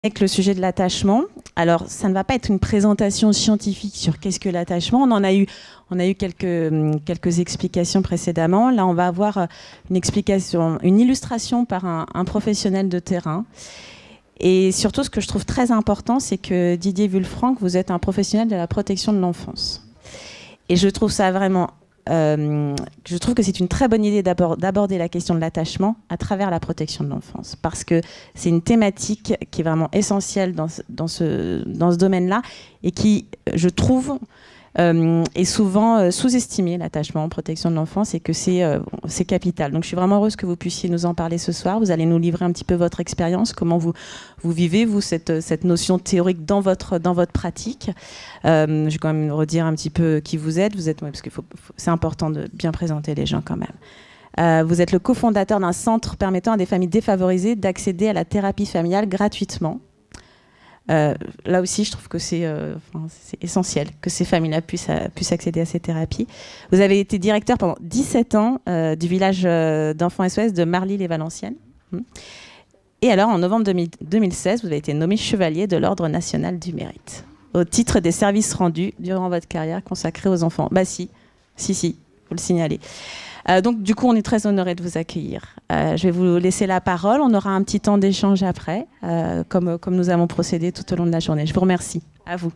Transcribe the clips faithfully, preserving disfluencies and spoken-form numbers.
avec le sujet de l'attachement. Alors, ça ne va pas être une présentation scientifique sur qu'est-ce que l'attachement. On en a eu, on a eu quelques, quelques explications précédemment. Là, on va avoir une explication, une illustration par un, un professionnel de terrain. Et surtout, ce que je trouve très important, c'est que Didier Wulfranc, vous êtes un professionnel de la protection de l'enfance. Et je trouve ça vraiment... Euh, je trouve que c'est une très bonne idée d'aborder la question de l'attachement à travers la protection de l'enfance, parce que c'est une thématique qui est vraiment essentielle dans ce, dans ce, dans ce domaine-là et qui, je trouve, euh, est souvent euh, sous-estimé, l'attachement en protection de l'enfance, et que c'est euh, c'est capital. Donc je suis vraiment heureuse que vous puissiez nous en parler ce soir. Vous allez nous livrer un petit peu votre expérience, comment vous, vous vivez, vous, cette, cette notion théorique dans votre, dans votre pratique. Euh, je vais quand même redire un petit peu qui vous êtes. Vous êtes, ouais, parce que c'est important de bien présenter les gens quand même. Euh, vous êtes le cofondateur d'un centre permettant à des familles défavorisées d'accéder à la thérapie familiale gratuitement. Euh, là aussi, je trouve que c'est euh, enfin, essentiel que ces familles-là puissent, euh, puissent accéder à ces thérapies. Vous avez été directeur pendant dix-sept ans euh, du village euh, d'enfants S O S de Marly-les-Valenciennes. Et alors, en novembre deux mille seize, vous avez été nommé chevalier de l'Ordre national du mérite, au titre des services rendus durant votre carrière consacrée aux enfants. Bah si, si, si, faut le signaler. Euh, donc du coup, on est très honorés de vous accueillir. Euh, je vais vous laisser la parole. On aura un petit temps d'échange après, euh, comme, comme nous avons procédé tout au long de la journée. Je vous remercie. À vous.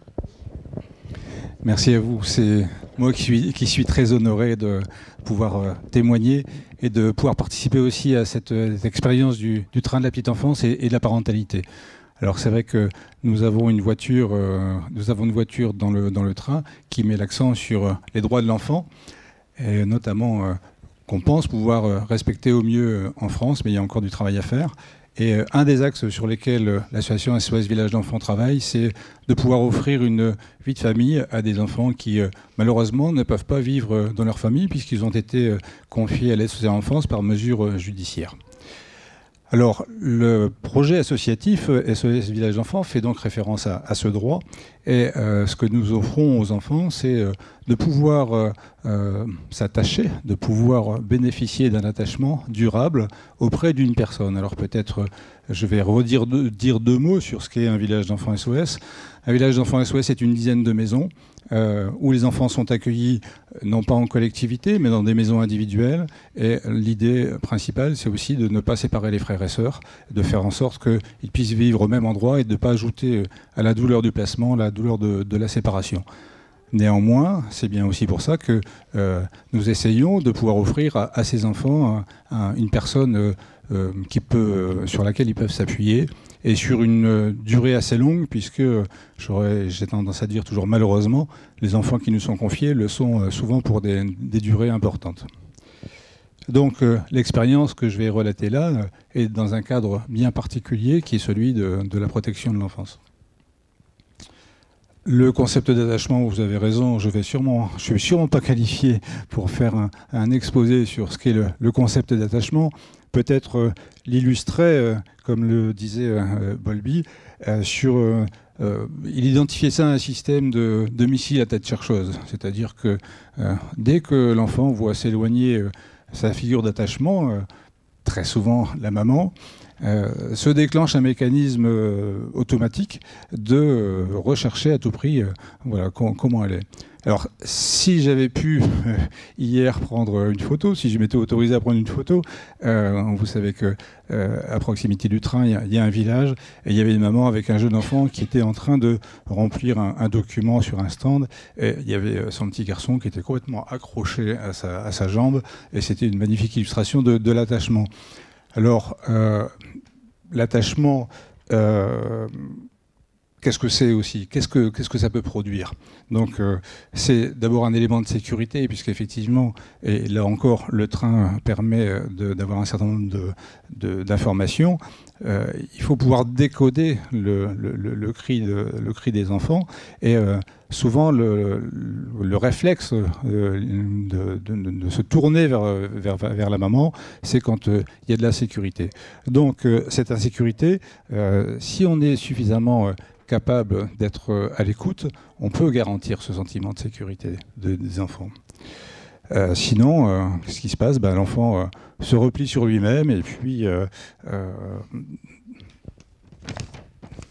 Merci à vous. C'est moi qui suis, qui suis très honoré de pouvoir euh, témoigner et de pouvoir participer aussi à cette, cette expérience du, du train de la petite enfance et, et de la parentalité. Alors c'est vrai que nous avons une voiture, euh, nous avons une voiture dans le, dans le train qui met l'accent sur euh, les droits de l'enfant, et notamment euh, qu'on pense pouvoir euh, respecter au mieux euh, en France, mais il y a encore du travail à faire. Et euh, un des axes sur lesquels euh, l'association S O S Village d'Enfants travaille, c'est de pouvoir offrir une vie de famille à des enfants qui, euh, malheureusement, ne peuvent pas vivre euh, dans leur famille puisqu'ils ont été euh, confiés à l'aide sociale à l'enfance par mesure euh, judiciaire. Alors, le projet associatif S O S Village d'Enfants fait donc référence à, à ce droit. Et euh, ce que nous offrons aux enfants, c'est euh, de pouvoir euh, euh, s'attacher, de pouvoir bénéficier d'un attachement durable auprès d'une personne. Alors peut-être, je vais redire deux, dire deux mots sur ce qu'est un village d'enfants S O S. Un village d'enfants S O S est une dizaine de maisons euh, où les enfants sont accueillis non pas en collectivité, mais dans des maisons individuelles. Et l'idée principale, c'est aussi de ne pas séparer les frères et sœurs, de faire en sorte qu'ils puissent vivre au même endroit et de ne pas ajouter à la douleur du placement la douleur de, de la séparation. Néanmoins, c'est bien aussi pour ça que euh, nous essayons de pouvoir offrir à, à ces enfants un, un, une personne euh, euh, qui peut, euh, sur laquelle ils peuvent s'appuyer, et sur une euh, durée assez longue, puisque j'ai tendance à dire toujours malheureusement, les enfants qui nous sont confiés le sont euh, souvent pour des, des durées importantes. Donc euh, l'expérience que je vais relater là euh, est dans un cadre bien particulier qui est celui de, de la protection de l'enfance. Le concept d'attachement, vous avez raison, je vais sûrement, je suis sûrement pas qualifié pour faire un, un exposé sur ce qu'est le, le concept d'attachement. Peut-être euh, l'illustrer, euh, comme le disait euh, Bowlby, euh, sur, euh, euh, il identifiait ça à un système de, de missile à tête chercheuse. C'est-à-dire que euh, dès que l'enfant voit s'éloigner euh, sa figure d'attachement, euh, très souvent la maman, Euh, se déclenche un mécanisme euh, automatique de euh, rechercher à tout prix euh, voilà, com comment elle est. Alors, si j'avais pu euh, hier prendre une photo, si je m'étais autorisé à prendre une photo, euh, vous savez que euh, à proximité du train, il y, y a un village, et il y avait une maman avec un jeune enfant qui était en train de remplir un, un document sur un stand, et il y avait son petit garçon qui était complètement accroché à sa, à sa jambe, et c'était une magnifique illustration de, de l'attachement. Alors, euh, l'attachement, euh, qu'est-ce que c'est aussi? Qu'est-ce que, qu'est-ce que ça peut produire? Donc, euh, c'est d'abord un élément de sécurité, puisqu'effectivement, et là encore, le train permet d'avoir un certain nombre de, de, d'informations. Euh, il faut pouvoir décoder le, le, le, le, cri, de, le cri des enfants, et euh, souvent le, le, le réflexe euh, de, de, de se tourner vers, vers, vers la maman, c'est quand euh, il y a de l'insécurité. Donc euh, cette insécurité, euh, si on est suffisamment euh, capable d'être euh, à l'écoute, on peut garantir ce sentiment de sécurité de, des enfants. Euh, sinon, euh, qu'est-ce qui se passe? Ben, l'enfant euh, se replie sur lui-même et puis euh, euh,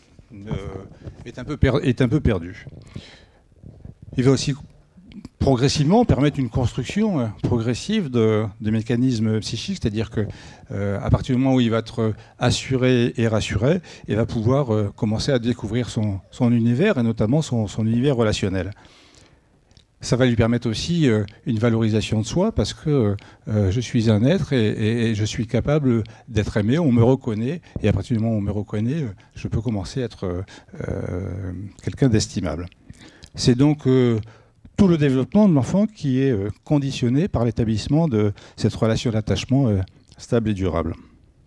une, est, un peu per, est un peu perdu. Il va aussi progressivement permettre une construction euh, progressive de, de mécanismes psychiques, c'est-à-dire que euh, à partir du moment où il va être assuré et rassuré, il va pouvoir euh, commencer à découvrir son, son univers et notamment son, son univers relationnel. Ça va lui permettre aussi euh, une valorisation de soi parce que euh, je suis un être et, et, et je suis capable d'être aimé, on me reconnaît et à partir du moment où on me reconnaît, je peux commencer à être euh, quelqu'un d'estimable. C'est donc euh, tout le développement de l'enfant qui est euh, conditionné par l'établissement de cette relation d'attachement euh, stable et durable.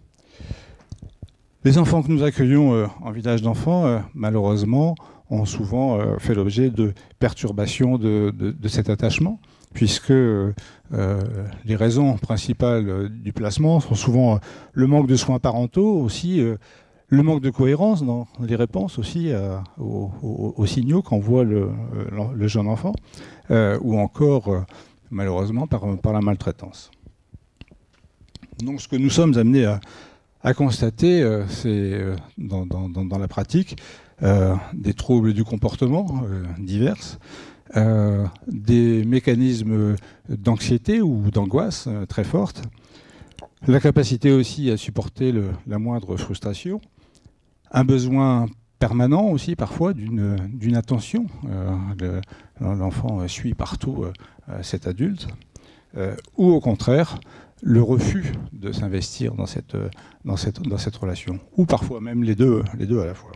Les enfants que nous accueillons euh, en village d'enfants, euh, malheureusement, ont souvent euh, fait l'objet de perturbations de, de, de cet attachement, puisque euh, les raisons principales euh, du placement sont souvent euh, le manque de soins parentaux, aussi euh, le manque de cohérence dans les réponses aussi euh, aux, aux, aux signaux qu'envoie le, le jeune enfant, euh, ou encore, euh, malheureusement, par, par la maltraitance. Donc ce que nous sommes amenés à, à constater, euh, c'est euh, dans, dans, dans la pratique, Euh, des troubles du comportement euh, divers, euh, des mécanismes d'anxiété ou d'angoisse euh, très fortes, la capacité aussi à supporter le, la moindre frustration, un besoin permanent aussi parfois d'une d'une attention. Euh, L'enfant suit partout euh, cet adulte, euh, ou au contraire, le refus de s'investir dans cette, dans, cette, dans cette relation, ou parfois même les deux, les deux à la fois.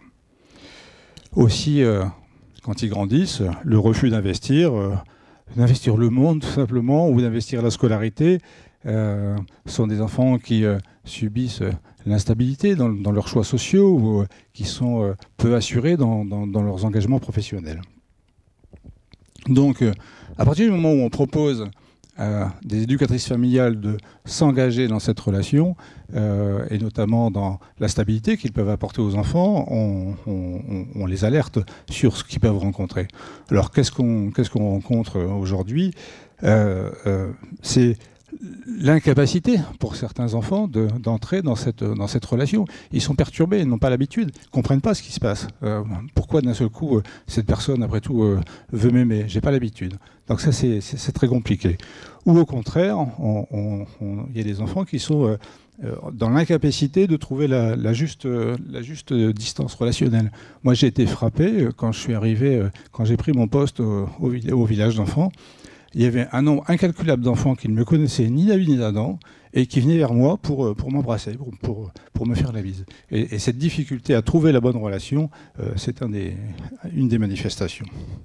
Aussi, euh, quand ils grandissent, le refus d'investir, euh, d'investir le monde tout simplement, ou d'investir la scolarité, euh, sont des enfants qui euh, subissent l'instabilité dans, dans leurs choix sociaux, ou euh, qui sont euh, peu assurés dans, dans, dans leurs engagements professionnels. Donc, euh, à partir du moment où on propose à des éducatrices familiales de s'engager dans cette relation, euh, et notamment dans la stabilité qu'ils peuvent apporter aux enfants, on, on, on les alerte sur ce qu'ils peuvent rencontrer. Alors qu'est-ce qu'on qu'est-ce qu'on rencontre aujourd'hui? euh, euh, C'est l'incapacité pour certains enfants de, d'entrer dans cette, dans cette relation. Ils sont perturbés, ils n'ont pas l'habitude, ils ne comprennent pas ce qui se passe. Euh, pourquoi d'un seul coup, euh, cette personne, après tout, euh, veut m'aimer? J'ai pas l'habitude. Donc ça, c'est, c'est, c'est très compliqué. Ou au contraire, il y a des enfants qui sont euh, euh, dans l'incapacité de trouver la, la, juste, euh, la juste distance relationnelle. Moi, j'ai été frappé euh, quand je suis arrivé, euh, quand j'ai pris mon poste au, au, au village d'enfants. Il y avait un nombre incalculable d'enfants qui ne me connaissaient ni d'Avis ni d'Adam et qui venaient vers moi pour, pour m'embrasser, pour, pour, pour me faire la bise. Et, et cette difficulté à trouver la bonne relation, euh, c'est un des, une des manifestations.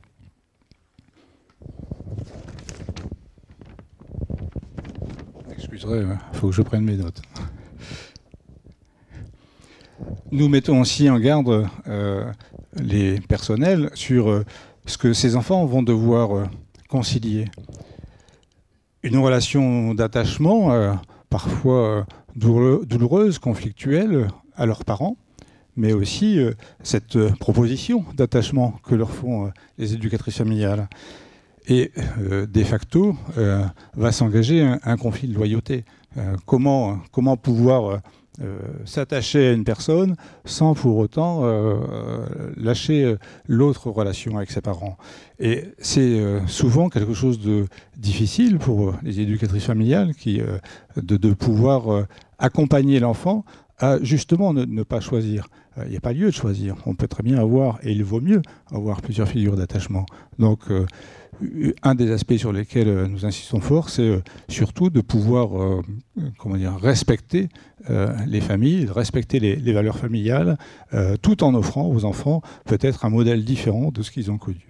Excuserez, il faut que je prenne mes notes. Nous mettons aussi en garde euh, les personnels sur euh, ce que ces enfants vont devoir euh, concilier. Une relation d'attachement, euh, parfois euh, douloureuse, conflictuelle, à leurs parents, mais aussi euh, cette euh, proposition d'attachement que leur font euh, les éducatrices familiales. Et euh, de facto, euh, va s'engager un, un conflit de loyauté. Euh, comment, comment pouvoir euh, s'attacher à une personne sans pour autant euh, lâcher l'autre relation avec ses parents. Et c'est euh, souvent quelque chose de difficile pour les éducatrices familiales qui, euh, de, de pouvoir euh, accompagner l'enfant à justement ne, ne pas choisir. Il n'y a pas lieu de choisir. On peut très bien avoir, et il vaut mieux, avoir plusieurs figures d'attachement. Donc, euh, un des aspects sur lesquels nous insistons fort, c'est euh, surtout de pouvoir euh, comment dire, respecter euh, les familles, respecter les, les valeurs familiales, euh, tout en offrant aux enfants peut-être un modèle différent de ce qu'ils ont connu.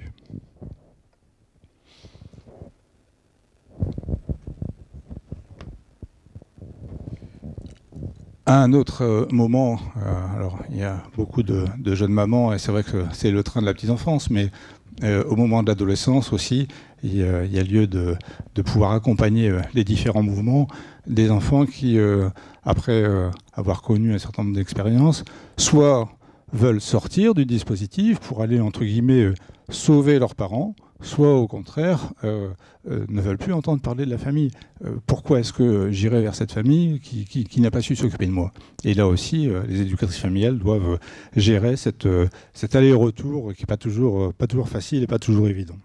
À un autre euh, moment, euh, alors il y a beaucoup de, de jeunes mamans, et c'est vrai que c'est le train de la petite enfance, mais euh, au moment de l'adolescence aussi, il y a, il y a lieu de, de pouvoir accompagner euh, les différents mouvements des enfants qui, euh, après euh, avoir connu un certain nombre d'expériences, soit veulent sortir du dispositif pour aller, entre guillemets, euh, sauver leurs parents, soit au contraire euh, euh, ne veulent plus entendre parler de la famille. Euh, pourquoi est-ce que j'irai vers cette famille qui, qui, qui n'a pas su s'occuper de moi? Et là aussi, euh, les éducatrices familiales doivent euh, gérer cette, euh, cet aller-retour qui n'est pas toujours, euh, pas toujours facile et pas toujours évident.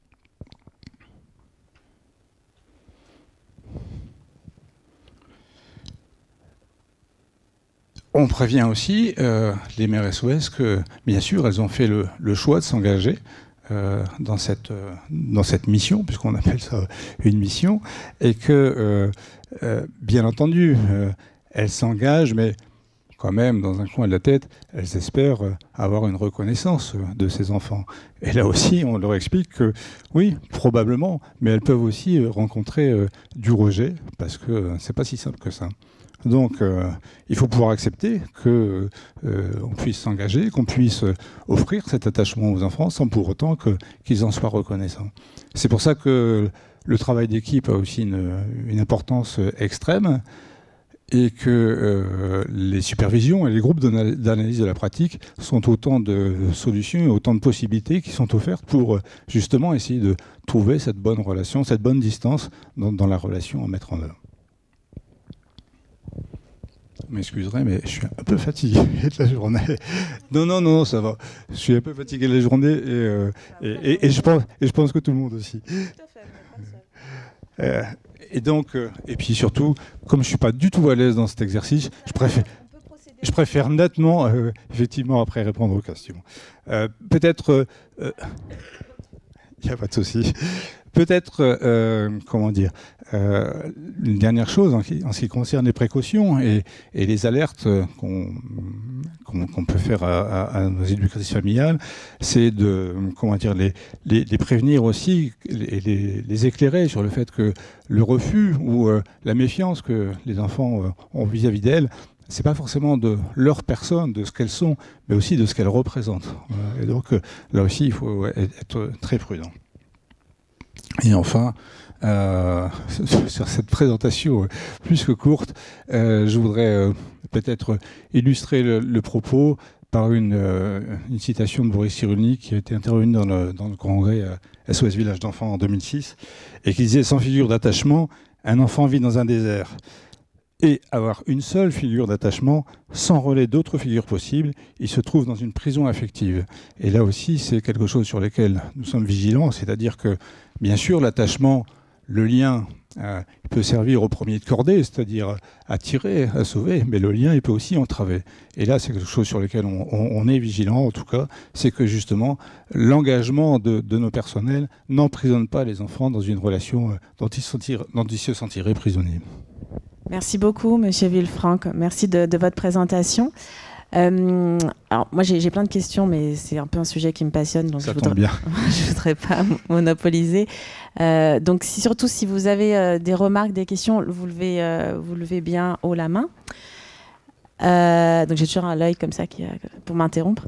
On prévient aussi euh, les mères S O S que, bien sûr, elles ont fait le, le choix de s'engager Euh, dans, cette, euh, dans cette mission, puisqu'on appelle ça une mission, et que, euh, euh, bien entendu, euh, elles s'engagent, mais quand même, dans un coin de la tête, elles espèrent euh, avoir une reconnaissance euh, de ces enfants. Et là aussi, on leur explique que, oui, probablement, mais elles peuvent aussi euh, rencontrer euh, du rejet, parce que euh, c'est pas si simple que ça. Donc, euh, il faut pouvoir accepter qu'on euh, puisse s'engager, qu'on puisse euh, offrir cet attachement aux enfants sans pour autant que, qu'ils en soient reconnaissants. C'est pour ça que le travail d'équipe a aussi une, une importance extrême et que euh, les supervisions et les groupes d'analyse de la pratique sont autant de solutions et autant de possibilités qui sont offertes pour justement essayer de trouver cette bonne relation, cette bonne distance dans, dans la relation à mettre en œuvre. Vous m'excuserez, mais je suis un peu fatigué de la journée. Non, non, non, ça va. Je suis un peu fatigué de la journée et, euh, et, et, et, je, pense, et je pense que tout le monde aussi. Tout à fait, mais pas seul. Euh, et donc, euh, et puis surtout, comme je ne suis pas du tout à l'aise dans cet exercice, je préfère, je préfère nettement, euh, effectivement, après répondre aux questions. Euh, Peut-être... Il euh, n'y a pas de souci. Peut-être, euh, comment dire, euh, une dernière chose en, qui, en ce qui concerne les précautions et, et les alertes qu'on qu'on, qu'on peut faire à, à, à nos éducatrices familiales, c'est de, comment dire, les, les, les prévenir aussi et les, les éclairer sur le fait que le refus ou euh, la méfiance que les enfants euh, ont vis-à-vis d'elles, c'est pas forcément de leur personne, de ce qu'elles sont, mais aussi de ce qu'elles représentent. Et donc là aussi, il faut être très prudent. Et enfin, euh, sur cette présentation plus que courte, euh, je voudrais euh, peut-être illustrer le, le propos par une, euh, une citation de Boris Cyrulnik qui a été intervenue dans le, dans le congrès euh, S O S Village d'enfants en deux mille six et qui disait « Sans figure d'attachement, un enfant vit dans un désert. Et avoir une seule figure d'attachement, sans relais d'autres figures possibles, il se trouve dans une prison affective. » Et là aussi, c'est quelque chose sur lequel nous sommes vigilants, c'est-à-dire que, bien sûr, l'attachement, le lien, euh, il peut servir au premier de cordée, c'est-à-dire à tirer, à sauver, mais le lien, il peut aussi entraver. Et là, c'est quelque chose sur lequel on, on, on est vigilant, en tout cas, c'est que justement, l'engagement de, de nos personnels n'emprisonne pas les enfants dans une relation dont ils, sentir, dont ils se sentiraient prisonniers. Merci beaucoup, Monsieur Villefranc. Merci de, de votre présentation. Euh, alors, moi, j'ai plein de questions, mais c'est un peu un sujet qui me passionne, donc ça je tombe voudrais, bien. je voudrais pas monopoliser. Euh, donc, si, surtout, si vous avez euh, des remarques, des questions, vous levez, euh, vous levez bien haut la main. Euh, donc, j'ai toujours un œil comme ça qui, pour m'interrompre.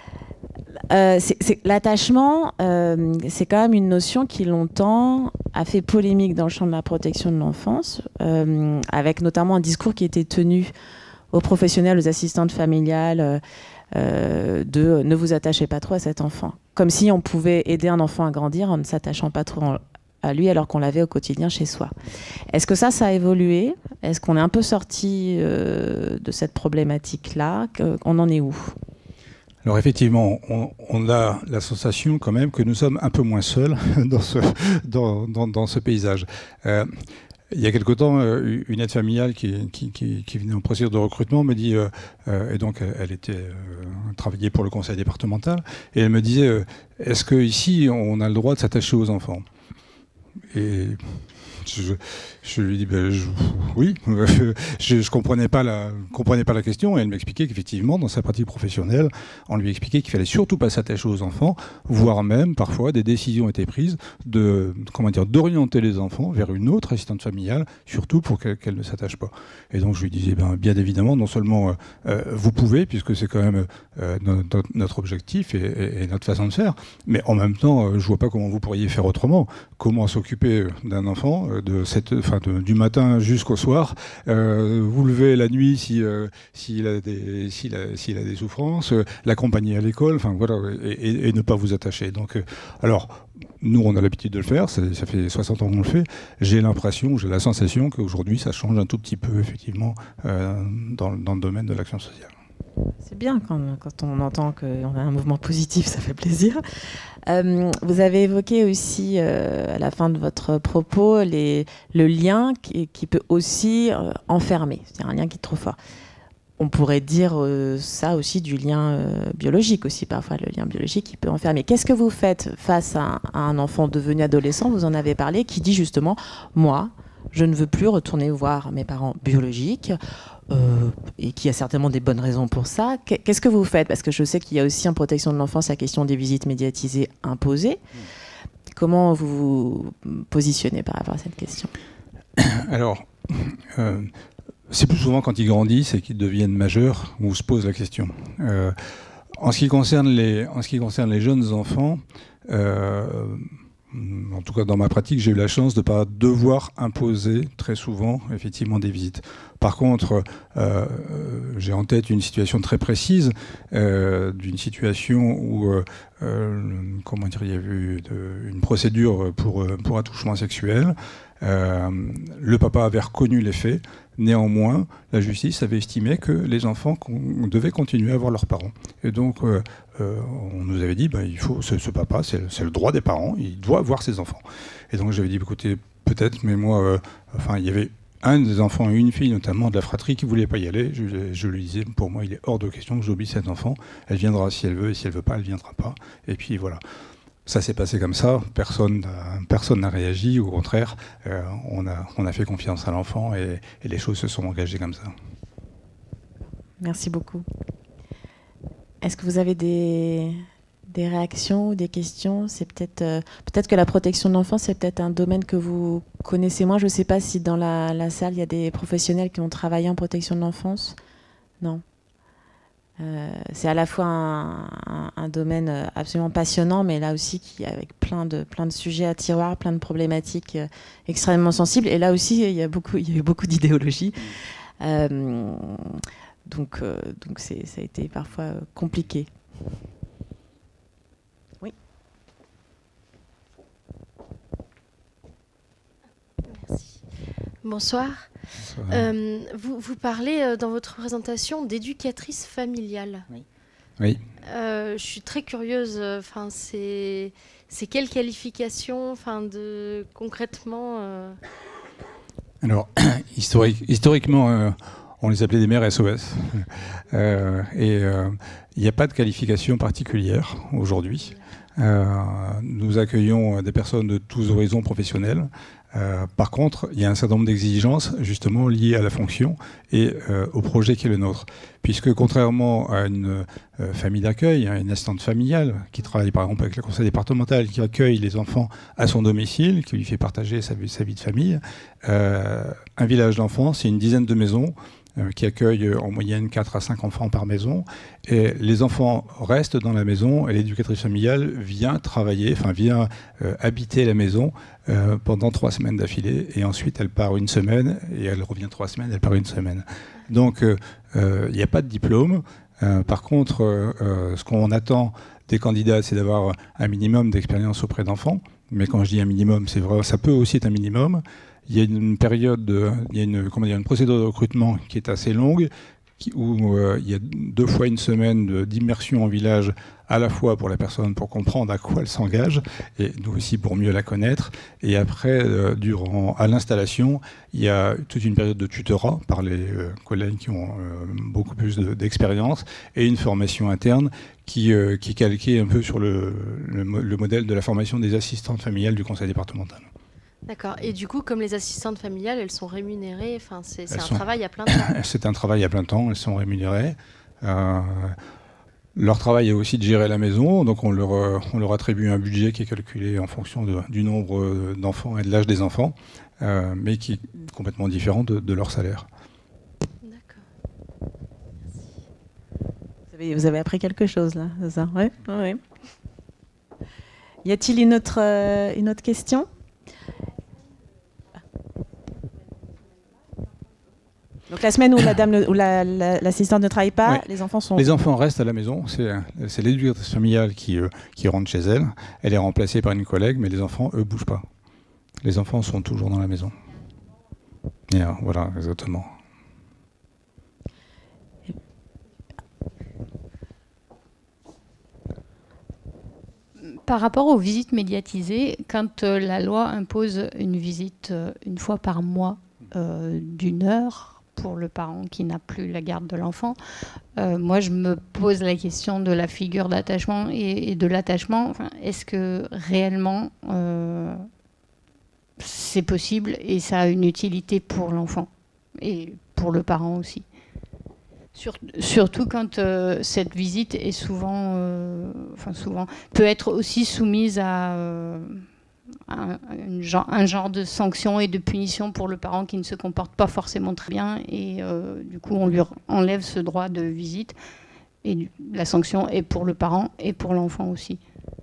Euh, L'attachement, euh, c'est quand même une notion qui longtemps a fait polémique dans le champ de la protection de l'enfance, euh, avec notamment un discours qui était tenu aux professionnels, aux assistantes familiales, euh, de ne vous attachez pas trop à cet enfant. Comme si on pouvait aider un enfant à grandir en ne s'attachant pas trop à lui alors qu'on l'avait au quotidien chez soi. Est-ce que ça, ça a évolué? Est-ce qu'on est un peu sorti euh, de cette problématique-là? On en est où? Alors effectivement, on, on a la sensation quand même que nous sommes un peu moins seuls dans ce, dans, dans, dans ce paysage. Euh, il y a quelque temps, une aide familiale qui, qui, qui, qui venait en procédure de recrutement me dit, euh, euh, et donc elle était euh, travaillait pour le conseil départemental, et elle me disait, euh, est-ce qu'ici on a le droit de s'attacher aux enfants? Et je, je lui dis ben, je, oui, je ne comprenais pas la, comprenais pas la question et elle m'expliquait qu'effectivement dans sa pratique professionnelle, on lui expliquait qu'il fallait surtout pas s'attacher aux enfants, voire même parfois des décisions étaient prises de comment dire d'orienter les enfants vers une autre assistante familiale, surtout pour qu'elle qu'elle ne s'attache pas. Et donc je lui disais ben, bien évidemment non seulement euh, vous pouvez puisque c'est quand même euh, notre, notre objectif et, et, et notre façon de faire, mais en même temps euh, je vois pas comment vous pourriez faire autrement. Comment s'occuper d'un enfant euh, de cette, enfin de, du matin jusqu'au soir, euh, vous lever la nuit si euh, s'il a des s'il a, s'il a des souffrances, euh, l'accompagner à l'école, enfin voilà, et, et, et ne pas vous attacher. Donc, euh, alors nous on a l'habitude de le faire, ça, ça fait soixante ans qu'on le fait. J'ai l'impression, j'ai la sensation qu'aujourd'hui ça change un tout petit peu effectivement euh, dans, dans le domaine de l'action sociale. C'est bien quand, quand on entend qu'on a un mouvement positif, ça fait plaisir. Euh, vous avez évoqué aussi euh, à la fin de votre propos les, le lien qui, qui peut aussi euh, enfermer, c'est un lien qui est trop fort. On pourrait dire euh, ça aussi du lien euh, biologique aussi, parfois le lien biologique qui peut enfermer. Qu'est-ce que vous faites face à, à un enfant devenu adolescent, vous en avez parlé, qui dit justement « moi, je ne veux plus retourner voir mes parents biologiques », Euh, et qui a certainement des bonnes raisons pour ça. Qu'est-ce que vous faites? Parce que je sais qu'il y a aussi en protection de l'enfance la question des visites médiatisées imposées. Comment vous vous positionnez par rapport à cette question? Alors, euh, c'est plus souvent quand ils grandissent et qu'ils deviennent majeurs où se pose la question. Euh, en, ce qui concerne les, en ce qui concerne les jeunes enfants, euh, en tout cas dans ma pratique, j'ai eu la chance de ne pas devoir imposer très souvent effectivement des visites. Par contre, euh, j'ai en tête une situation très précise, euh, d'une situation où euh, euh, comment dire, il y a eu de, une procédure pour, pour attouchement sexuel. Euh, le papa avait reconnu les faits. Néanmoins, la justice avait estimé que les enfants devaient continuer à voir leurs parents. Et donc, euh, euh, on nous avait dit, bah, il faut, ce, ce papa, c'est le droit des parents, il doit voir ses enfants. Et donc, j'avais dit, écoutez, peut-être, mais moi, euh, enfin, il y avait un des enfants et une fille, notamment de la fratrie, qui ne voulait pas y aller. Je, je lui disais, pour moi, il est hors de question que j'oublie cet enfant. Elle viendra si elle veut, et si elle ne veut pas, elle ne viendra pas. Et puis, voilà. Ça s'est passé comme ça, personne personne n'a réagi, au contraire, euh, on, a, on a fait confiance à l'enfant et, et les choses se sont engagées comme ça. Merci beaucoup. Est-ce que vous avez des, des réactions ou des questions? C'est peut-être euh, peut-être que la protection de l'enfance, c'est peut-être un domaine que vous connaissez moins. Je ne sais pas si dans la, la salle, il y a des professionnels qui ont travaillé en protection de l'enfance. Non. Euh, c'est à la fois un, un, un domaine absolument passionnant, mais là aussi qui, avec plein de, plein de sujets à tiroir, plein de problématiques euh, extrêmement sensibles. Et là aussi, il y a, beaucoup, il y a eu beaucoup d'idéologie. Euh, donc, euh, donc ça a été parfois compliqué. Oui. Merci. Bonsoir. Euh, vous, vous parlez euh, dans votre présentation d'éducatrice familiale. Oui. Oui. Euh, je suis très curieuse. Enfin, c'est c'est quelle qualification, enfin, de concrètement. Euh... Alors, historique, historiquement, euh, on les appelait des mères S O S, euh, et il euh, n'y a pas de qualification particulière aujourd'hui. Euh, nous accueillons des personnes de tous horizons professionnels. Euh, par contre, il y a un certain nombre d'exigences justement liées à la fonction et euh, au projet qui est le nôtre. Puisque contrairement à une euh, famille d'accueil, à une assistante familiale qui travaille par exemple avec le conseil départemental, qui accueille les enfants à son domicile, qui lui fait partager sa, sa vie de famille, euh, un village d'enfants, c'est une dizaine de maisons qui accueille en moyenne quatre à cinq enfants par maison. Et les enfants restent dans la maison et l'éducatrice familiale vient travailler, enfin vient euh, habiter la maison euh, pendant trois semaines d'affilée. Et ensuite, elle part une semaine et elle revient trois semaines, elle part une semaine. Donc, il euh, n'y euh, a pas de diplôme. Euh, par contre, euh, ce qu'on attend des candidats, c'est d'avoir un minimum d'expérience auprès d'enfants. Mais quand je dis un minimum, c'est vrai, ça peut aussi être un minimum. Il y a une période, de, il y a une, comment dire, une procédure de recrutement qui est assez longue, qui, où euh, il y a deux fois une semaine d'immersion en village, à la fois pour la personne pour comprendre à quoi elle s'engage, et nous aussi pour mieux la connaître. Et après, euh, durant, à l'installation, il y a toute une période de tutorat par les euh, collègues qui ont euh, beaucoup plus d'expérience, et une formation interne qui, euh, qui est calquée un peu sur le, le, le modèle de la formation des assistantes familiales du conseil départemental. D'accord. Et du coup, comme les assistantes familiales, elles sont rémunérées. Enfin, c'est un sont... travail à plein temps. C'est un travail à plein temps. Elles sont rémunérées. Euh, leur travail est aussi de gérer la maison. Donc, on leur, on leur attribue un budget qui est calculé en fonction de, du nombre d'enfants et de l'âge des enfants, euh, mais qui est complètement différent de, de leur salaire. D'accord. Vous avez, vous avez appris quelque chose là, c'est ça? Oui. Oui. Y a-t-il une autre, euh, une autre question? Donc la semaine où la dame, où l'assistante la, la, ne travaille pas, ouais. les enfants sont... Les enfants restent à la maison. C'est l'éducatrice familiale qui, euh, qui rentre chez elle. Elle est remplacée par une collègue, mais les enfants, eux, bougent pas. Les enfants sont toujours dans la maison. Et, euh, voilà, exactement. Par rapport aux visites médiatisées, quand euh, la loi impose une visite euh, une fois par mois euh, d'une heure pour le parent qui n'a plus la garde de l'enfant, euh, moi je me pose la question de la figure d'attachement et, et de l'attachement. Enfin, est-ce que réellement euh, c'est possible et ça a une utilité pour l'enfant et pour le parent aussi? Surtout quand euh, cette visite est souvent, euh, enfin souvent, peut être aussi soumise à, euh, à un, genre, un genre de sanction et de punition pour le parent qui ne se comporte pas forcément très bien et euh, du coup on lui enlève ce droit de visite et du, la sanction est pour le parent et pour l'enfant aussi.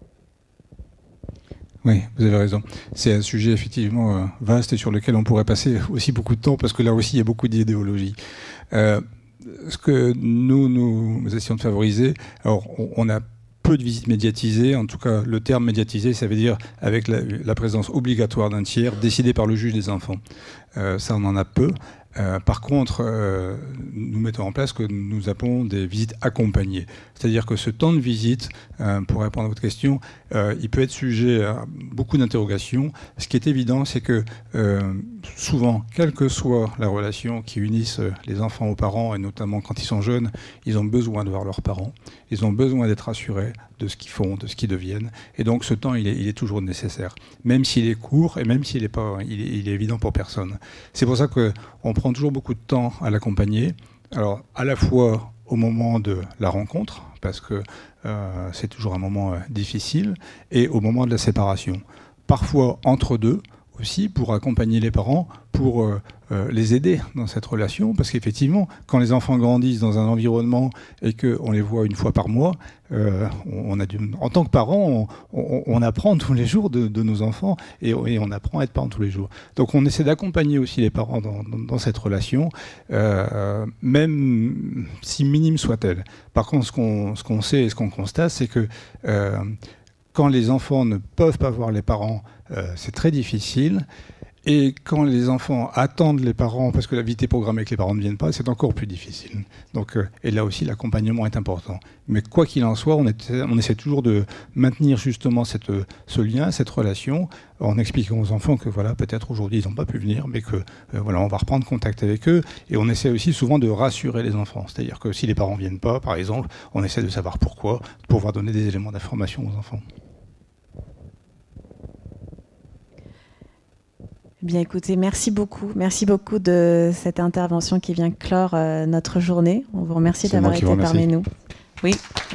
Oui, vous avez raison. C'est un sujet effectivement euh, vaste et sur lequel on pourrait passer aussi beaucoup de temps parce que là aussi il y a beaucoup d'idéologie. Euh, Ce que nous, nous essayons de favoriser, alors on, on a peu de visites médiatisées, en tout cas le terme médiatisé, ça veut dire avec la, la présence obligatoire d'un tiers décidé par le juge des enfants. Euh, ça, on en a peu. Euh, par contre, euh, nous mettons en place ce que nous appelons des visites accompagnées. C'est-à-dire que ce temps de visite, euh, pour répondre à votre question, euh, il peut être sujet à beaucoup d'interrogations. Ce qui est évident, c'est que euh, souvent, quelle que soit la relation qui unisse les enfants aux parents, et notamment quand ils sont jeunes, ils ont besoin de voir leurs parents. Ils ont besoin d'être assurés de ce qu'ils font, de ce qu'ils deviennent. Et donc ce temps, il est, il est toujours nécessaire. Même s'il est court et même s'il est pas, il est, il est évident pour personne. C'est pour ça qu'on prend toujours beaucoup de temps à l'accompagner. Alors, à la fois au moment de la rencontre, parce que euh, c'est toujours un moment euh, difficile, et au moment de la séparation. Parfois entre deux aussi, pour accompagner les parents, pour euh, euh, les aider dans cette relation, parce qu'effectivement, quand les enfants grandissent dans un environnement et qu'on les voit une fois par mois, euh, on a du, en tant que parents, on, on, on apprend tous les jours de, de nos enfants et, et on apprend à être parents tous les jours. Donc on essaie d'accompagner aussi les parents dans, dans, dans cette relation, euh, même si minime soit-elle. Par contre, ce qu'on ce qu'on sait et ce qu'on constate, c'est que euh, quand les enfants ne peuvent pas voir les parents, euh, c'est très difficile. Et quand les enfants attendent les parents, parce que la vie est programmée et que les parents ne viennent pas, c'est encore plus difficile. Donc, euh, et là aussi, l'accompagnement est important. Mais quoi qu'il en soit, on, est, on essaie toujours de maintenir justement cette, ce lien, cette relation, en expliquant aux enfants que voilà, peut-être aujourd'hui ils n'ont pas pu venir, mais que euh, voilà, on va reprendre contact avec eux. Et on essaie aussi souvent de rassurer les enfants. C'est-à-dire que si les parents ne viennent pas, par exemple, on essaie de savoir pourquoi, pour pouvoir donner des éléments d'information aux enfants. Bien, écoutez, merci beaucoup. Merci beaucoup de cette intervention qui vient clore euh, notre journée. On vous remercie d'avoir été parmi nous. Oui.